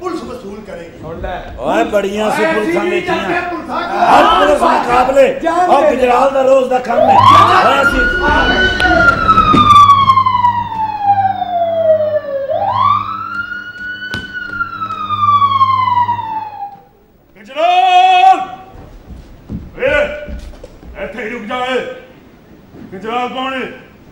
Police वसूल करेगी। ओए बड़ियां सी पुलिसां बैठियां हर पुलिस मुकाबले और गुजराल दा रोज दा काम है। गुजराल इत्थे ही रुक जाए। गुजराल कौन है?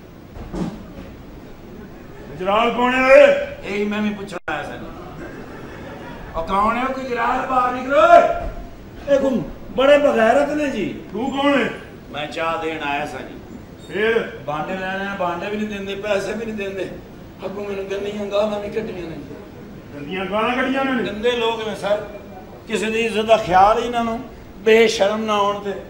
गुजराल कौन है? यही मैं भी पूछना आया सर। और कौन है गुजराल? बाहर निकलो। एक बड़े बगैरत ने जी। तू कौन है? मैं चाह देन आया सा जी। फिर बांडे लेने बांडे भी नहीं देंदे, पैसे भी नहीं देंदे। अगों मैंने गंदियां गालां भी कट्टियां ने। गंदियां गालां कट्टियां ने? गंदे लोग ने सर, किसी दी इज्जत दा ख्याल ही इन्हां नूं बेशर्म ना होण ते।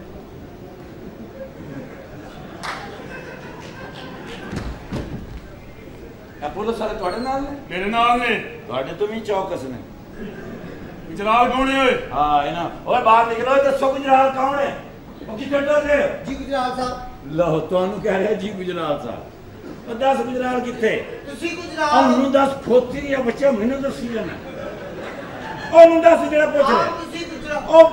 पुलिस वाले तुहाडे नाल ने? मेरे नाल ने। तुहाडे तो भी चौकस ने। गुजराल कौन है? हाँ इन्हां ओए बाहर निकलो। दसो गुजराल कौन है? ओ की डरदे थे? जी गुजराल साहब। लो तुहानू कह रहा जी गुजराल साहब। ओ दस गुजराल किथे? तुसी गुजराल। ओनू दस खोती या बच्चा मैनू दसी जाना। ओनू दस जेड़ा पुछ रहा। तुसी गुजराल। ओ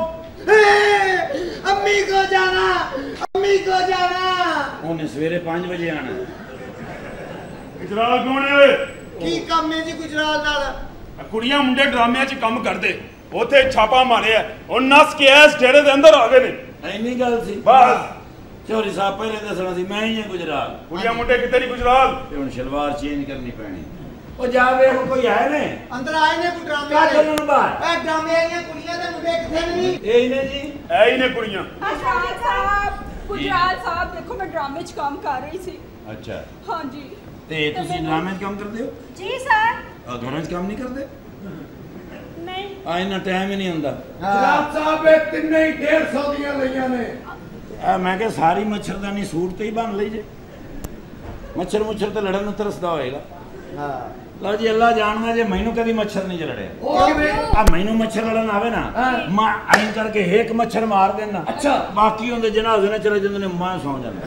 अम्मी को जाना, अम्मी को जाना। उन्हें सवेरे 5 बजे आना। गुजराल कौन है? की काम है जी गुजराल नाल? कुड़ियां मुंडे ड्रामे च काम करदे, उथे छापा मारिया और नस के इस डेरे दे अंदर आ गए ने। इन्नी गल सी बस। चौधरी साहब पहले दसना सी मैं ही हां गुजराल। कुड़ियां मुंडे किते नहीं गुजराल? ते हुन सलवार चेंज करनी पैनी। ओ जा वे कोई है ने? अंदर आए ने कोई ड्रामे का चलन बाहर? ए ड्रामे वाली कुड़ियां दे मुंडे किथे नहीं? ए ने जी ऐ ही ने कुड़ियां। गुजराल साहब देखो मैं ड्रामे च काम कर रही थी। अच्छा हाँ जी। ते तुसी ड्रामे च काम करदे हो? जी सर। और घरां च काम नहीं करदे? नहीं। आ इन्ना टाइम ही नहीं हुंदा। जनाब साहब ए तिन्ने ही 150 दियां लईयां ने। मैं क्या सारी मच्छरदानी सूट ते ही बन ली जे। मच्छर मुच्छर तो लड़न तरसदा होएगा। हां लो जी अल्लाह जानदा जे मैनू कदी मच्छर नहीं लड़े। ओ किवें? आ मैनू मच्छर लड़न आवे ना मैं आइन करके एक मच्छर मार देना। अच्छा बाकी होंदे जनाजे ने चले जांदे ने मैं सौ जांदा।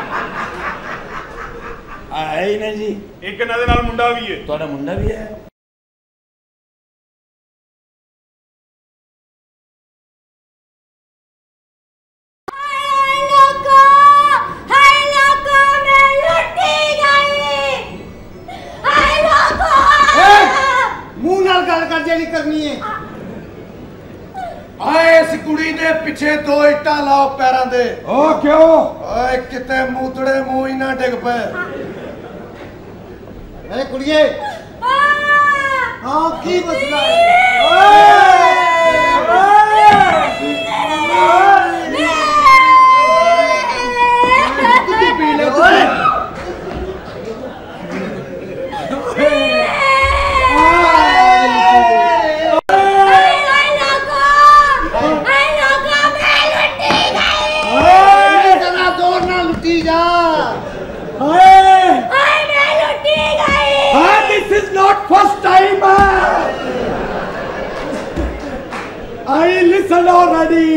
आ ही ने जी। एक इन्हां दे नाल मुंडा भी है। तुहाडा मुंडा भी है? करनी है आए इस कुड़ी दे पीछे 2 इट्टा लाओ पैरां दे। ओ क्यों? ओए किते मूतड़े मुंह ही ना डिग पे। अरे कुड़िए हां की मसला है? I listen already.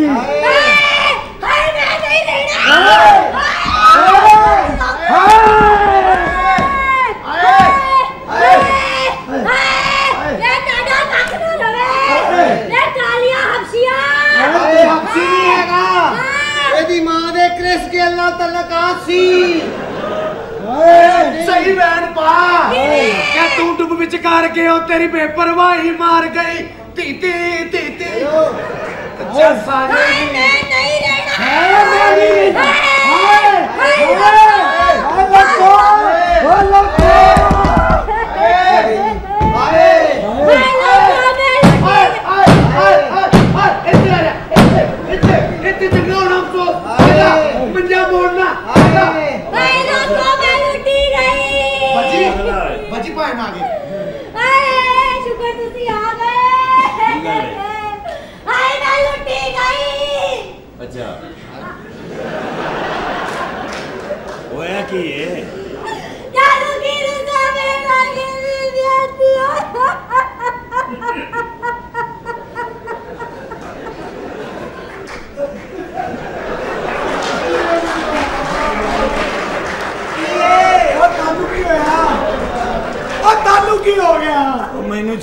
सही बहन पा क्या तू डुब विच करके ओ तेरी बेपरवाही मार गई तीती तीती जैसा नहीं रहना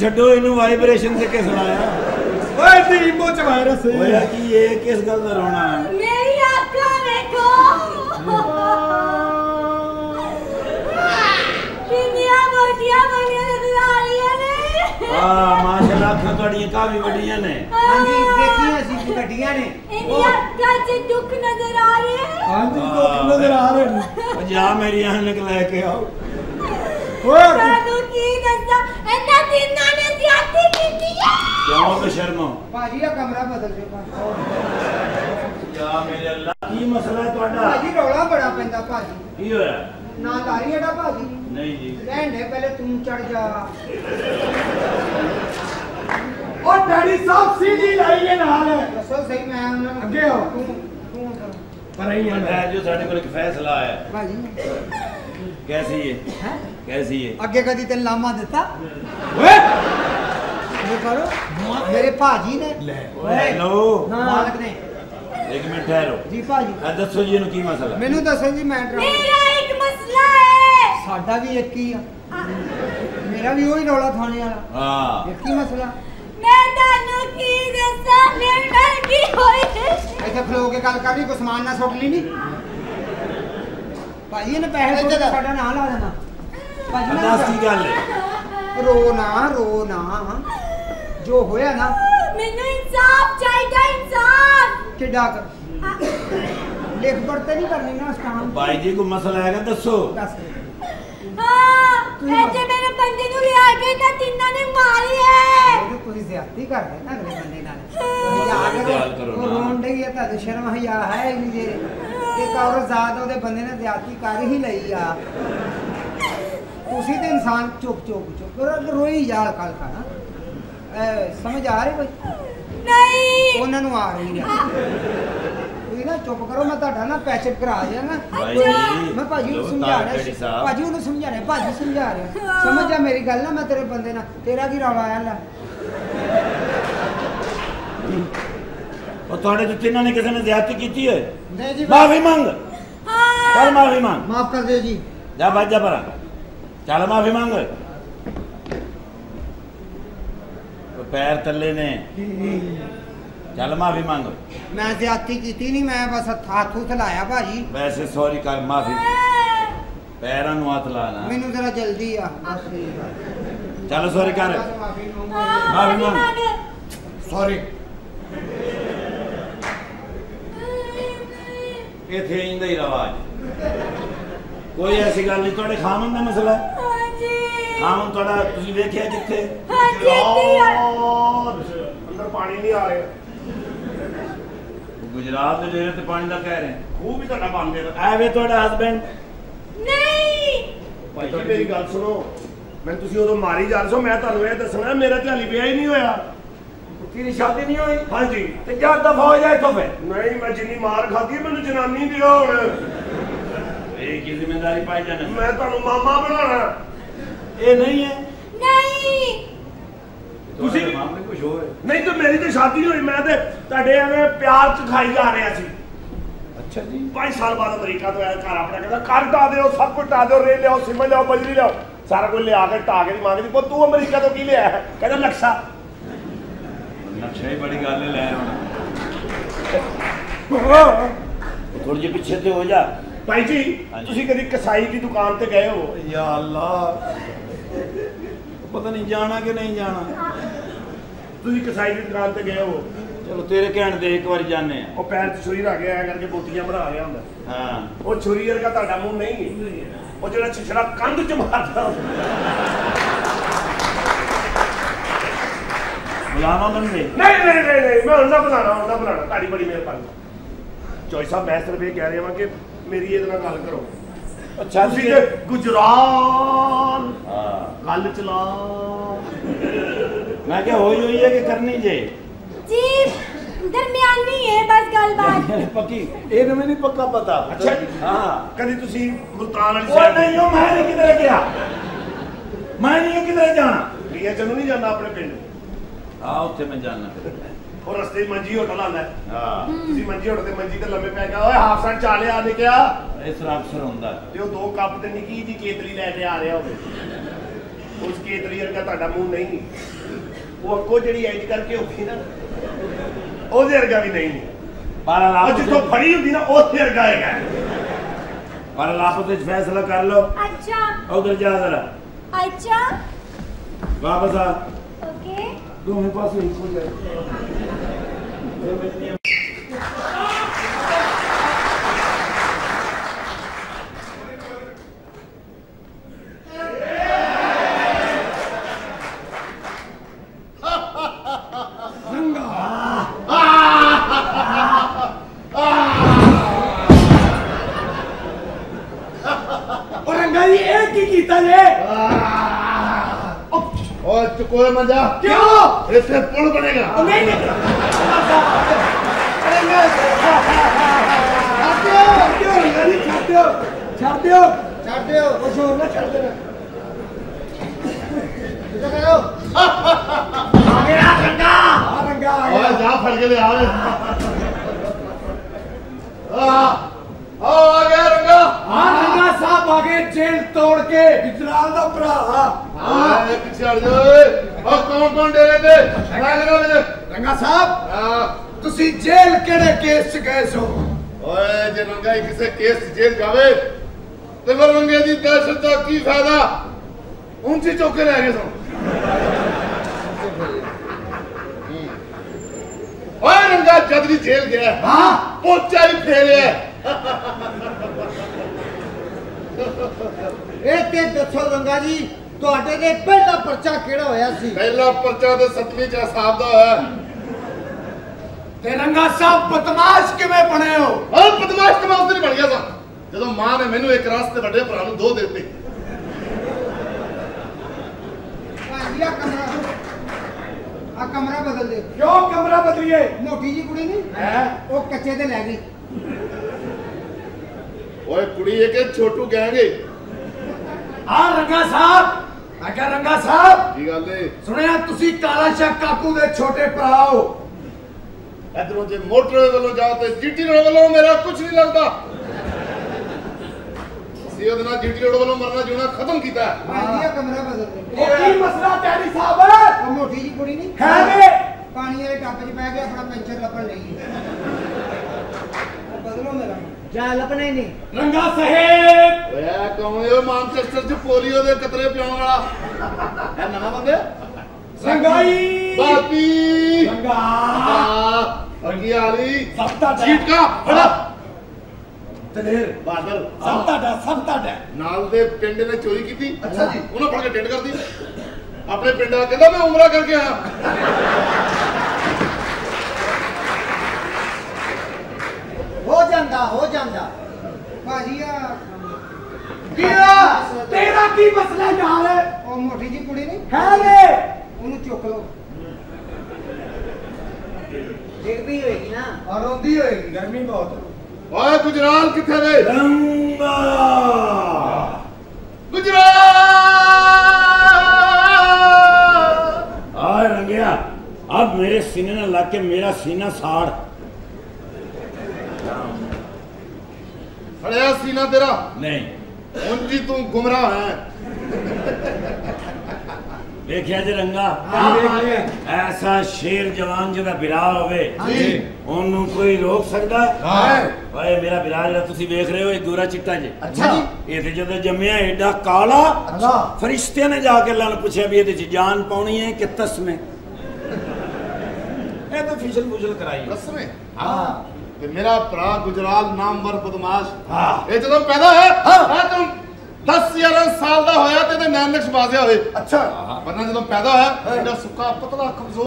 ਛੱਡੋ ਇਹਨੂੰ ਵਾਈਬ੍ਰੇਸ਼ਨ ਤੇ ਕਿਸ ਲਾਇਆ ਓਏ ਤੀ ਮੋਚ ਵਾਇਰਸ ਹੋਇਆ ਕੀ ਇਹ ਕਿਸ ਗੱਲ ਦਾ ਰੋਣਾ मेरी आँखें देखो कितनियां मोटियां बनियां नजर आ रही है ने हाँ माशाल्लाह ਅੱਖਾਂ ਤੁਹਾਡੀਆਂ ਕਾਫੀ ਵੱਡੀਆਂ ਨੇ ਹਾਂਜੀ ਦੇਖੀਆਂ ਅਸੀਂ ਗੱਡੀਆਂ ਨੇ इनकी आँखों से दुख नजर आ रहे हैं ਹਾਂਜੀ ਦੁੱਖ ਨਜ਼ਰ ਆ ਰਹੇ ਨੇ ਉਹ ਜਾ ਮੇਰੀ ਐਨਕ ਲੈ ਕੇ ਆਓ ਓਏ सानू की दसा इन्ना दिनां ने ज्यादती कीती है ਕਿਉਂ ਬਸ਼ਰਮੋ ਭਾਜੀ ਆ ਕਮਰਾ ਬਦਲ ਦਿਓ ਜਾ ਮੇਰੇ ਅੱਲਾ ਕੀ ਮਸਲਾ ਹੈ ਤੁਹਾਡਾ ਭਾਜੀ ਰੌਲਾ ਬੜਾ ਪੈਂਦਾ ਭਾਜੀ ਕੀ ਹੋਇਆ ਨਾ ਲਾਰੀ ਏਡਾ ਭਾਜੀ ਨਹੀਂ ਜੀ ਰਹਿਣੇ ਪਹਿਲੇ ਤੂੰ ਚੜ ਜਾ ਓ ਡੈਡੀ ਸਾਹਿਬ ਸੀਡੀ ਲਾਈਏ ਨਾਲ ਦੱਸੋ ਸਹੀ ਮੈਂ ਉਹਨਾਂ ਨੂੰ ਅੱਗੇ ਹੋ। ਤੂੰ ਪਰ ਆਈ है जो साढ़े को एक फैसला आया ਭਾਜੀ कैसी है ਹੈ कैसी है ਅੱਗੇ ਕਦੀ ਤੈਨੂੰ ਲਾਮਾ ਦਿੱਤਾ ਓਏ ਇਹ ਕਰੋ ਮੇਰੇ ਭਾਜੀ ਨੇ ਲੈ हेलो ਮਾਲਕ ਨੇ एक मिनट ठहरो ਜੀ ਭਾਜੀ दसो जी इन्हू की मसला ਮੈਨੂੰ ਦੱਸੋ ਜੀ ਮੈਂ ਡਰਾਮਾ मेरा एक मसला है ਸਾਡਾ ਵੀ ਇੱਕ ਹੀ ਆ ਮੇਰਾ ਵੀ ਉਹੀ ਰੌਲਾ ਥਾਣੇ ਵਾਲਾ हाँ ਇੱਕ ਹੀ ਮਸਲਾ मैं तानू की दसा मेरे की होई है ਇੱਥੇ ਖਲੋ ਕੇ ਗੱਲ ਕਰਨੀ ਕੋਈ ਸਮਾਨ ਨਾ ਸੁੱਟ ਲਈ ਨਹੀਂ ਭਾਜੀ ਇਹਨੇ ਪੈਸੇ ਸੁੱਟ ਕੇ ਸਾਡਾ ਨਾਂ ਲਾ ਦੇਣਾ ਭਾਜੀ ਮੈਂ दस की गल है ਰੋ ਨਾ ਜੋ ਹੋਇਆ ਨਾ मैनू इंसाफ चाहिए इंसाफ ਕਿੱਡਾ ਕਰ ਲਿਖ ਪੜਤੇ ਨਹੀਂ ਕਰਨੀ ਨਾ ਸਟਾਮ भाई जी को मसला है दसो ਦੱਸ हाँ ऐसे मेरे बंदे को ले आके ना तिन्ना ने मारी है ਇਹ ਤੁਸੀਂ ਜ਼ਿਆਦਤੀ ਕਰਦੇ ਨਾ ਅਗਲੇ ਬੰਦੇ ਨਾਲ ਖਿਆਲ ਕਰੋ ਉਹ ਨਾ। ਰੋਣ ਡਈ ਹੈ ਤੁਹਾਨੂੰ ਸ਼ਰਮ ਹਿਆ ਹੈ ਹੀ ਨਹੀਂ ਜੇ ਇੱਕ ਔਰਤ ਜ਼ਾਤ ਉਹਦੇ ਬੰਦੇ ਨੇ ਜ਼ਿਆਦਤੀ ਕਰ ਹੀ ਲਈ ਆ ਤੁਸੀਂ ਤੇ ਇਨਸਾਨ ਚੁੱਪ ਰੋਈ ਜਾਲ ਕੱਲ ਖਾਣਾ ਸਮਝ ਆ ਰਹੀ ਕੋਈ नहीं ਉਹਨਾਂ ਨੂੰ ਆ ਰਹੀ ਹੈ ਤੁਸੀਂ ਨਾ ਚੁੱਪ ਕਰੋ ਮੈਂ ਤੁਹਾਡਾ ਨਾ ਪੈਚਅਪ ਕਰਾ ਦਿਆਂਗਾ भाई ਮੈਂ ਭਾਜੀ ਨੂੰ लो ਸਮਝਾ तार डैडी ਰਿਹਾ साहब ਭਾਜੀ ਉਹਨੂੰ ਸਮਝਾ ਰਿਹਾ ਭਾਜੀ ਸਮਝਾ ਰਿਹਾ ਸਮਝ ਜਾ ਮੇਰੀ ਗੱਲ ਨਾ ਮੈਂ ਤੇਰੇ ਬੰਦੇ ਨਾਲ ਤੇਰਾ ਕੀ ਰੌਲਾ ਆਇਆ ਲੈ और थोड़े जो तिन्हों ने किसी ने ज्यादती की है ਨਹੀਂ ਜੀ माफी मांग हाँ चल माफी मांग ਮਾਫ ਕਰ ਦਿਓ ਜੀ जा भाग जा परा चल माफी मांग तो पैर तले ने चल माफी मांग ਮੈਂ ਜ਼ਿਆਦਤੀ ਕੀਤੀ ਨਹੀਂ ਮੈਂ ਬਸ ਹੱਥ ਲਾਇਆ ਭਾਜੀ वैसे सॉरी कर माफी पैरों ਨੂੰ ਹੱਥ ਲਾਣਾ ਮੈਨੂੰ ਜ਼ਰਾ ਜਲਦੀ ਆ चल सॉरी कर ਮਾਫੀ माफी मांग ਸੌਰੀ इथे इंदा ही रवाज कोई ऐसी गल नहीं थोड़े खामन का मसला है हाँ जी खामन थोड़ा तुसी देखिया किथे हाँ जी ਅੰਦਰ ਪਾਣੀ ਨਹੀਂ ਆ ਰਿਹਾ गुजरात ਦੇ ਡੇਰੇ ਤੇ ਪਾਣੀ ਦਾ ਕਹਿ ਰਹੇ ਖੂਹ ਵੀ ਤੁਹਾਡਾ ਬੰਦ ਹੈ ਐਵੇਂ ਤੁਹਾਡਾ ਹਸਬੈਂਡ नहीं ਭਾਈ ਜੀ ਮੇਰੀ ਗੱਲ ਸੁਣੋ ਮੈਨੂੰ ਤੁਸੀਂ ਉਦੋਂ ਮਾਰੀ ਜਾ ਰਹੇ ਸੋ ਮੈਂ ਤੁਹਾਨੂੰ ਇਹ ਦੱਸਣਾ ਮੇਰਾ ਤੇ ਹਾਲੀ ਵਿਆਹ ਹੀ ਨਹੀਂ ਹੋਇਆ ਤੇਰੀ ਸ਼ਾਦੀ ਨਹੀਂ ਹੋਈ ਹਾਂਜੀ ਤੇ ਜਾ ਦਫਾ ਹੋ ਜਾ ਇੱਥੋਂ ਫੇ ਨਹੀਂ ਮੈਂ ਜਿੰਨੀ ਮਾਰ ਖਾਧੀ ਹੈ, ਮੈਨੂੰ ਜਨਾਨੀ ਦਿਓ ਹੁਣ ਇਹ ਕੀ ਜ਼ਿੰਮੇਵਾਰੀ ਪਾਈ ਜਾਣਾ ਮੈਂ ਤੁਹਾਨੂੰ ਮਾਮਾ ਬਣਾਉਣਾ ਇਹ ਨਹੀਂ ਹੈ नहीं ਤੁਸੀਂ- ਤੁਹਾਡੇ ਮਾਮਲੇ ਕੁਝ ਹੋਰ ਹੈ ਨਹੀਂ ਤਾਂ ਮੇਰੀ ਤੇ ਸ਼ਾਦੀ ਨਹੀਂ ਹੋਈ ਮੈਂ ਤੇ ਤੁਹਾਡੇ ਐਵੇਂ ਪਿਆਰ ਚ ਖਾਈ ਜਾ ਰਿਹਾ ਸੀ ਅੱਛਾ ਜੀ 5 ਸਾਲ ਬਾਅਦ ਅਮਰੀਕਾ ਤੋਂ ਆਇਆ ਘਰ ਆਪਣਾ ਕਹਿੰਦਾ ਕਰ ਢਾ ਦਿਓ ਸਭ ਕੁਝ ਢਾ ਦਿਓ ਰੇਲ ਲਿਆਓ ਸਿਮਨ ਲਿਆਓ ਬਜਰੀ ਲਿਆਓ ਸਾਰਾ ਕੁਝ ਲਿਆ ਕੇ ਢਾ ਕੇ ਦੀ ਮੰਗਦੀ ਪੁੱਤ ਤੂੰ ਅਮਰੀਕਾ ਤੋਂ ਕੀ ਲਿਆ ਹੈ ਕਹਿੰਦਾ ਨਕਸ਼ਾ ਨਕਸ਼ਾ ਹੀ ਬੜੀ ਗੱਲ ਹੈ ਲੈ ਆਉਣਾ ਥੋੜੀ ਜਿਹੀ ਪਿੱਛੇ ਤੇ ਹੋ ਜਾ ਭਾਈ ਜੀ ਹਾਂਜੀ। ਤੁਸੀਂ ਕਦੀ ਕਸਾਈ ਦੀ ਦੁਕਾਨ ਤੇ ਗਏ ਹੋ ਯਾ ਅੱਲਾ ਪਤਾ ਨਹੀਂ ਜਾਣਾ ਕਿ ਨਹੀਂ ਜਾਣਾ ਤੁਸੀਂ ਕਸਾਈ ਦੀ ਦੁਕਾਨ ਤੇ ਗਏ ਹੋ ਚਲੋ ਤੇਰੇ ਕਹਿਣ ਦੇ ਇੱਕ ਵਾਰੀ ਜਾਣੇ ਆ ਉਹ ਪੈਰ 'ਚ ਛੁਰੀ ਰੱਖ ਕੇ ਆਇਆ ਕਰਕੇ ਬੋਤੀਆਂ ਬਣਾ ਰਿਹਾ ਹੁੰਦਾ ਹਾਂ ਉਹ ਛੁਰੀ ਵਰਗਾ ਤੁਹਾਡਾ ਮੂੰਹ ਨਹੀਂ ਹੈ ਉਹ ਜਿਹੜਾ ਛਿਛੜਾ ਕੰਧ 'ਚ ਮਾਰਦਾ ਹੁੰਦਾ। ਬੁਲਾਵਾ ਬੰਦੇ ਨਹੀਂ ਮੈਂ ਉਹਨਾਂ ਬਣਾਉਣਾ ਤੁਹਾਡੀ ਬੜੀ ਮਿਹਰਬਾਨੀ ਚੋਈ ਸਾਹਿਬ ਮੈਂ ਸਿਰਫ ਇਹ ਕਹਿ ਰਿਹਾ ਹਾਂ ਕਿ ਮੇਰੀ ਇਹਦੇ ਨਾਲ ਗੱਲ ਕਰੋ ਅੱਛਾ ਤੁਸੀਂ ਤੇ ਗੁਜਰਾਲ ਹਾਂ ਗੱਲ ਚਲਾ ਮੈਂ ਕਿਹਾ ਹੋਈ ਹੈ ਕਿ ਕਰਨੀ ਜੇ जी दरमियानी है बस गलबात ਪੱਕੀ ਇਹ ਤਾਂ ਮੈਨੂੰ ਪੱਕਾ ਪਤਾ ਅੱਛਾ ਜੀ। ਹਾਂ ਕਦੀ ਤੁਸੀਂ ਮੁਲਤਾਨ ਵਾਲੀ ਉਹ ਸਾਈਡ ਨਹੀਂ ਉਹ ਮੈਂ ਨਹੀਂ ਕਿਧਰੇ ਗਿਆ ਮੈਂ ਨਹੀਂ ਕਿਧਰੇ ਜਾਣਾ ਲੀਆ ਚੰਨੂ ਨਹੀਂ ਜਾਂਦਾ ਆਪਣੇ ਪਿੰਡ ਆ ਉੱਥੇ ਮੈਂ ਜਾਣਾ ਉਹ ਰਸਤੇ 'ਚ ਮੰਜੀ ਹੋਟਲ ਆਉਂਦਾ ਹੈ। ਹਾਂ ਤੁਸੀਂ ਮੰਜੀ ਹੋਟਲ ਤੇ ਮੰਜੀ ਤੇ ਲੰਮੇ ਪੈ ਗਿਆ ਓਏ ਹਾਫ ਸੈਂਟ ਚਾਲਿਆ ਨੇ ਕਿਹਾ ਇਸ ਤਰ੍ਹਾਂ ਅਫਸਰ ਹੁੰਦਾ ਤੇ ਉਹ 2 ਕੱਪ ਤੇ ਨਿੱਕੀ ਜੀ ਕੇਤਲੀ ਲੈ ਕੇ ਆ ਰਿਹਾ ਹੋਵੇ ਉਸ ਕੇਤਲੀ ਵਰਗਾ ਤੁਹਾਡਾ ਮੂੰਹ ਨਹੀਂ ਉਹ ਅੱਗੋਂ ਜਿਹੜੀ ਇੰਜ ਕਰਕੇ ਹੁੰਦੀ ਨਾ ਉਹਦੇ ਵਰਗਾ ਵੀ ਨਹੀਂ ਪਰ ਉਹ ਲਾਪਤ ਜਿੱਥੋਂ ਫੜੀ ਹੁੰਦੀ ਨਾ ਉਹਦੇ ਵਰਗਾ ਹੈਗਾ ਪਰ ਲਾਪਤ ਵਿੱਚ ਫੈਸਲਾ ਕਰ ਲਓ अच्छा ਉਧਰ ਜਾ ਜ਼ਰਾ अच्छा ਵਾਪਸ ਆ ओके ਦੋਵੇਂ ਪਾਸੇ ਇੱਕੋ ਜਾਏ रंगा जी एक ही कीता जे और चुकोए मंजा क्यों इससे पुल बनेगा नहीं नहीं छाड़ दियो कुछ और ना छड़ देना किधर गए हो आ गया रंगा और जा फड़ के ले आ गया रंगा रंगा साहब आगे जेल तोड़ के गुजराल दा भरा पीछे हट जाओ और कौन डेरे थे रंगा साहब तुसी जेल केड़े केस च गए सो ओए जे रंगा ही किसे केस जेल जावे ते फिर रंगे दी दहशत दा की फायदा ऊंची चौके रह गए सो ओए रंगा जद भी जेल गया हां पोचा ही फेरे ਇਹ ਤੇ ਦੱਸੋ ਰੰਗਾ ਜੀ ਤੁਹਾਡੇ ਦੇ ਪਹਿਲਾ ਪਰਚਾ ਕਿਹੜਾ ਹੋਇਆ ਸੀ पहला पर्चा ते 7वीं च साहब दा होया ते रंगा साहब बदमाश किवें बने हो और बदमाश तो मैं उस दिन बन गया था ਜਦੋਂ ਮਾਂ ਨੇ ਮੈਨੂੰ ਇੱਕ ਰਾਸਤੇ ਵੱਡੇ ਭਰਾ ਨੂੰ 2 ਦੇ ਦਿੱਤੇ ਭਾਜੀ ਆ ਕਮਰਾ ਬਦਲ ਦੇ क्यों कमरा बदलिए ਮੋਟੀ ਜੀ ਕੁੜੀ ਨਹੀਂ है ਉਹ ਕੱਚੇ ਤੇ ਲੈ ਗਈ ਓਏ ਕੁੜੀ ਇਹ ਕਿ ਛੋਟੂ ਕਹਾਂਗੇ हां रंगा साहब मैं क्या रंगा साहब ਕੀ ਗੱਲ ਏ सुनिया तुसी काला शाह काकू दे छोटे भरा हो ਇਧਰੋਂ ਜੇ ਮੋਟਰ ਵੱਲੋਂ ਜਾਓ ਤੇ ਜੀਟੀ ਰੋਡ ਵੱਲੋਂ ਮੇਰਾ ਕੁਝ ਨਹੀਂ ਲੱਗਦਾ ਸੀ ਉਹਦੇ ਨਾਲ ਜੀਟੀ ਰੋਡ ਵੱਲੋਂ ਮਰਨਾ ਜਿਉਣਾ ਖਤਮ ਕੀਤਾ ਭਾਜੀ ਆ ਕਮਰਾ ਬਦਲ ਦੇ ओ की मसला तेरी साहब ਉਹ ਮੋਟੀ ਜੀ ਕੁੜੀ ਨਹੀਂ है वे ਪਾਣੀ ਵਾਲੇ ਟੱਬ 'ਚ ਪੈ ਕੇ ਆਪਣਾ ਪੈਂਚਰ ਲੱਭਣ ਲਈ ਉਹ ਬਦਲੋ ਮੇਰਾ ਜਾ ਲੱਭਣਾ ਹੀ ਨਹੀਂ रंगा साहेब ਓਏ ਕੌਣ ਏ ਉਹ ਮਾਨਚੈਸਟਰ 'ਚ ਪੋਲੀਓ ਦੇ ਕਤਰੇ ਪਿਆਉਣ ਵਾਲਾ ਇਹ ਨਵਾਂ ਬੰਦੇ संगाई ਬਾਪੀ रंगा ਅਗੀ ਆਲੀ सबता ਸੀਟ ਕਾ ਫੜਾ दलेर ਬਾਦਲ सबता ਨਾਲ ਦੇ ਪਿੰਡ ਨੇ ਚੋਰੀ ਕੀਤੀ ਅੱਛਾ ਜੀ। ਉਹਨਾਂ ਫੜ ਕੇ ਟਿੰਡ ਕਰਦੀ ਆਪਣੇ ਪਿੰਡ ਆ ਕਹਿੰਦਾ ਮੈਂ ਉਮਰਾ ਕਰਕੇ ਆਇਆ ਹੋ ਜਾਂਦਾ ਭਾਜੀ ਆ किया तेरा की मसला यार ਉਹ ਮੋਟੀ ਜੀ ਕੁੜੀ ਨਹੀਂ है वे ਉਹਨੂੰ ਚੁੱਕ ਲਓ ਡਿੱਗਦੀ ਹੋਏਗੀ ਨਾ और रोंदी होएगी गर्मी बहुत ਓਏ ਗੁਜਰਾਲ ਕਿੱਥੇ ਵੇ ਰੰਗਾ गुजराल आ रंगया अब मेरे सीने ने लग के मेरा सीना साड़ फड़या सीना तेरा नहीं उंजी तू गुमराह है देखिया जी रंगा ऐसा शेर जवान जिहदा बिरा होवे जी ਉਹਨੂੰ ਕੋਈ ਰੋਕ ਸਕਦਾ हां ਓਏ ਮੇਰਾ ਬਿਰਾ ਜਿਹੜਾ ਤੁਸੀਂ ਵੇਖ ਰਹੇ ਹੋ ਇਹ ਗੋਰਾ ਚਿੱਟਾ ਜੇ ਅੱਛਾ ਜੀ ਇਹ ਤੇ ਜਦੋਂ ਜੰਮਿਆ ਐਡਾ ਕਾਲਾ ਅੱਛਾ ਫਰਿਸ਼ਤਿਆਂ ਨੇ ਜਾ ਕੇ ਅੱਲਾਹ ਨੂੰ ਪੁੱਛਿਆ ਵੀ ਇਹਦੇ ਚ ਜਾਨ ਪਾਉਣੀ ਹੈ ਕਿ ਤਸਮੇ ਇਹ ਤਾਂ ਫਿਸ਼ਲ ਫੁਸ਼ਲ ਕਰਾਈ रस में ਹਾਂ ते मेरा भरा गुजराल नामवर बदमाश हाँ। ये जदों पैदा है हां तुम 10-11 साल दा होया ते नैन नक्श बाजिया होए अच्छा वरना जदों पैदा होया एडा सुक्का पतला कमजोर